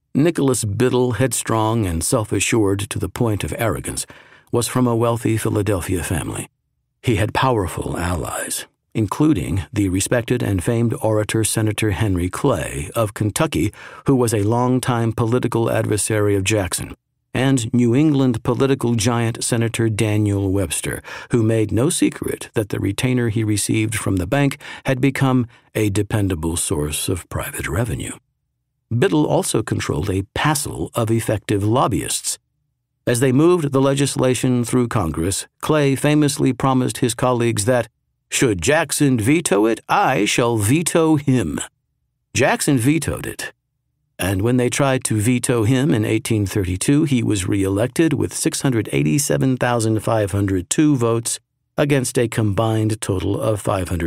Nicholas Biddle, headstrong and self-assured to the point of arrogance, was from a wealthy Philadelphia family. He had powerful allies, including the respected and famed orator Senator Henry Clay of Kentucky, who was a longtime political adversary of Jackson, and New England political giant Senator Daniel Webster, who made no secret that the retainer he received from the bank had become a dependable source of private revenue. Biddle also controlled a passel of effective lobbyists. As they moved the legislation through Congress, Clay famously promised his colleagues that, "Should Jackson veto it, I shall veto him." Jackson vetoed it, and when they tried to veto him in 1832, he was reelected with 687,502 votes against a combined total of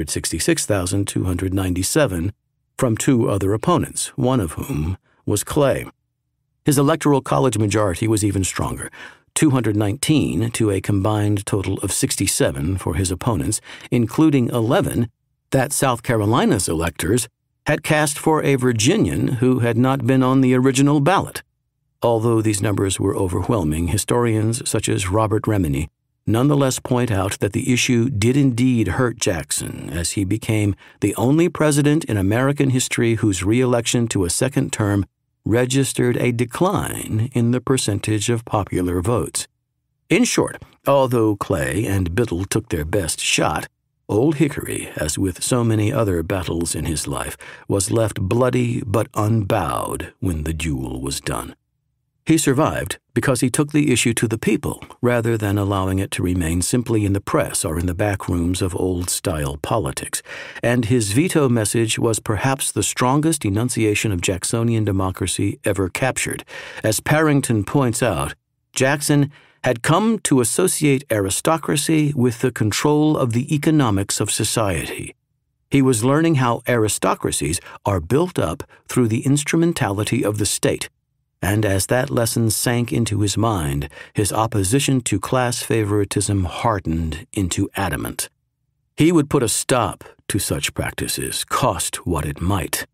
566,297 from two other opponents, one of whom was Clay. His electoral college majority was even stronger, 219 to a combined total of 67 for his opponents, including 11 that South Carolina's electors had cast for a Virginian who had not been on the original ballot. Although these numbers were overwhelming, historians such as Robert Remini nonetheless point out that the issue did indeed hurt Jackson, as he became the only president in American history whose re-election to a second term registered a decline in the percentage of popular votes. In short, although Clay and Biddle took their best shot, Old Hickory, as with so many other battles in his life, was left bloody but unbowed when the duel was done. He survived because he took the issue to the people rather than allowing it to remain simply in the press or in the back rooms of old-style politics, and his veto message was perhaps the strongest enunciation of Jacksonian democracy ever captured. As Parrington points out, Jackson had come to associate aristocracy with the control of the economics of society. He was learning how aristocracies are built up through the instrumentality of the state, and as that lesson sank into his mind, his opposition to class favoritism hardened into adamant. He would put a stop to such practices, cost what it might.